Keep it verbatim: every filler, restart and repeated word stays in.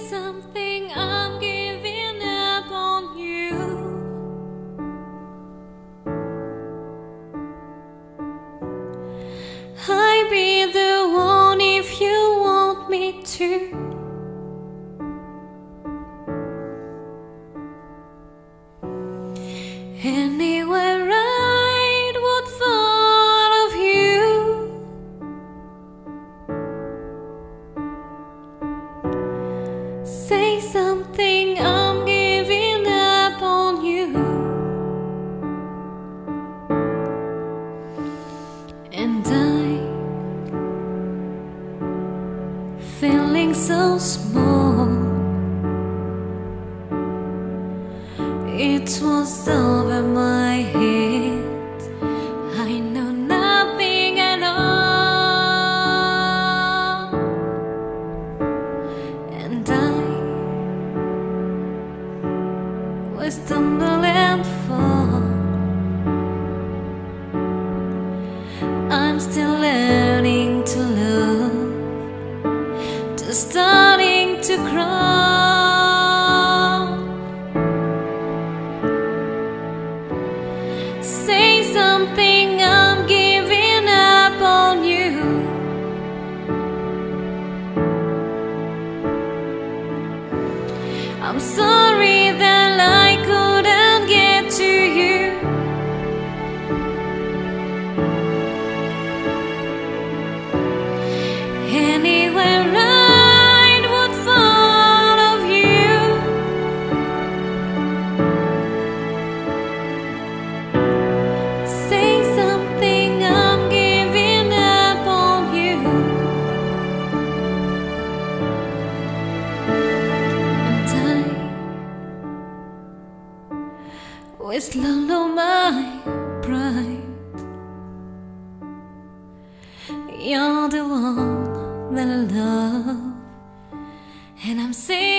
something, I'm giving up on you. I'll be the one if you want me to. Anywhere I would follow you. Say something, I'm giving up on you. And I, feeling so small, it was over my head. I know nothing at all. And I will stumble and fall. I'm still learning to love, just starting to crawl. Say something, I'm giving up on you. I'm sorry that I couldn't get to you. Anywhere I would follow you. Say something, I'm giving up on you. And I will swallow my pride. You're the one that I love, and I'm saying